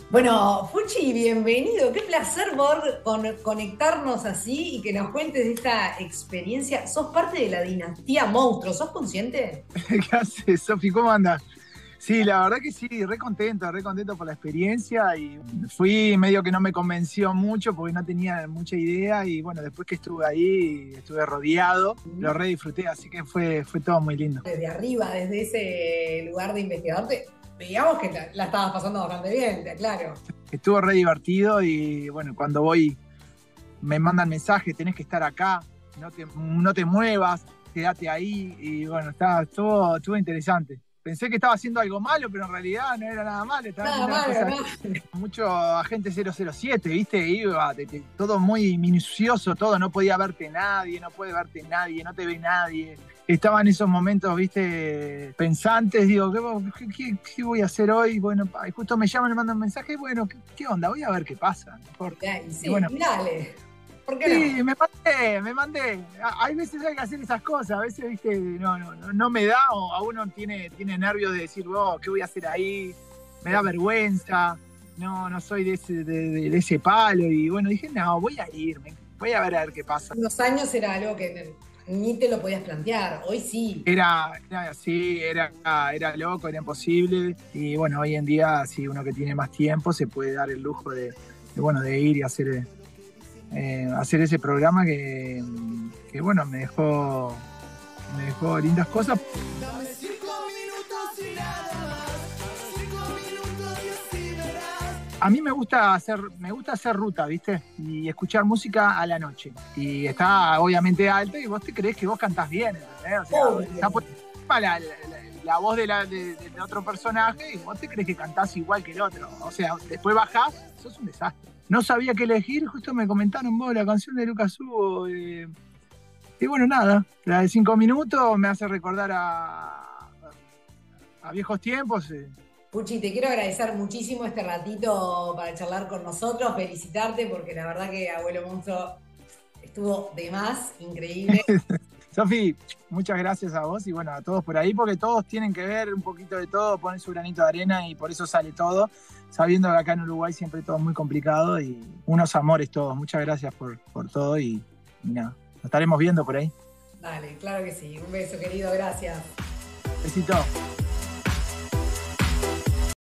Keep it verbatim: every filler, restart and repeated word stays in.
Bueno, Fuchi, bienvenido. Qué placer poder con- conectarnos así y que nos cuentes de esta experiencia. Sos parte de la dinastía Monstruo, ¿sos consciente? ¿Qué haces, Sofi? ¿Cómo andas? Sí, la verdad que sí, re contento, re contento por la experiencia y fui medio que no me convenció mucho porque no tenía mucha idea y bueno, después que estuve ahí, estuve rodeado, lo re disfruté, así que fue, fue todo muy lindo. Desde arriba, desde ese lugar de investigador, te- digamos que la, la estabas pasando bastante bien, te aclaro. Estuvo re divertido y bueno, cuando voy me mandan mensaje, tenés que estar acá, no te, no te muevas, quédate ahí y bueno, está, estuvo, estuvo interesante. Pensé que estaba haciendo algo malo, pero en realidad no era nada malo, estaba Nada haciendo las malo, cosas ¿no? mucho agente cero cero siete, ¿viste? Iba, te- te- todo muy minucioso, todo, no podía verte nadie, no puede verte nadie, no te ve nadie. Estaba en esos momentos, ¿viste? Pensantes, digo, ¿qué, qué- qué voy a hacer hoy? Bueno, pa, y justo me llaman, me mandan un mensaje, bueno, ¿qué, qué onda? Voy a ver qué pasa, no importa. Ya, y Y sí, bueno, y dale. ¿Por qué no? sí, me mandé, me mandé. A- Hay veces hay que hacer esas cosas, a veces, viste, no, no, no, no me da, o a uno tiene, tiene nervios de decir, oh, ¿qué voy a hacer ahí? Me da vergüenza, no, no soy de ese, de, de- de ese palo. Y bueno, dije, no, voy a irme, voy a ver a ver qué pasa. Unos años era algo que ni te lo podías plantear, hoy sí. Era, era así, era, era loco, era imposible. Y bueno, hoy en día, si uno que tiene más tiempo, se puede dar el lujo de, de, bueno, de ir y hacer, eh, hacer ese programa que, que, bueno, me dejó, me dejó lindas cosas. Dame cinco minutos y nada más. Cinco minutos y así verás. A mí me gusta hacer, me gusta hacer ruta, ¿viste? Y escuchar música a la noche. Y está obviamente alto y vos te crees que vos cantás bien, ¿entendés? O sea, está Obvio. por encima la, la, la- la voz de la, de- del otro personaje y vos te crees que cantás igual que el otro. O sea, después bajás, sos un desastre. No sabía qué elegir, justo me comentaron vos la canción de Lucas Hugo. eh, y bueno, nada, la de cinco minutos me hace recordar a, a viejos tiempos. eh, Puchi, te quiero agradecer muchísimo este ratito para charlar con nosotros, felicitarte porque la verdad que Abuelo Monstruo estuvo de más, increíble. Sofi, muchas gracias a vos y bueno, a todos por ahí, porque todos tienen que ver un poquito de todo, ponen su granito de arena y por eso sale todo, sabiendo que acá en Uruguay siempre todo es muy complicado y unos amores todos. Muchas gracias por, por todo y, y nada, nos estaremos viendo por ahí. Dale, claro que sí. Un beso, querido, gracias. Besito.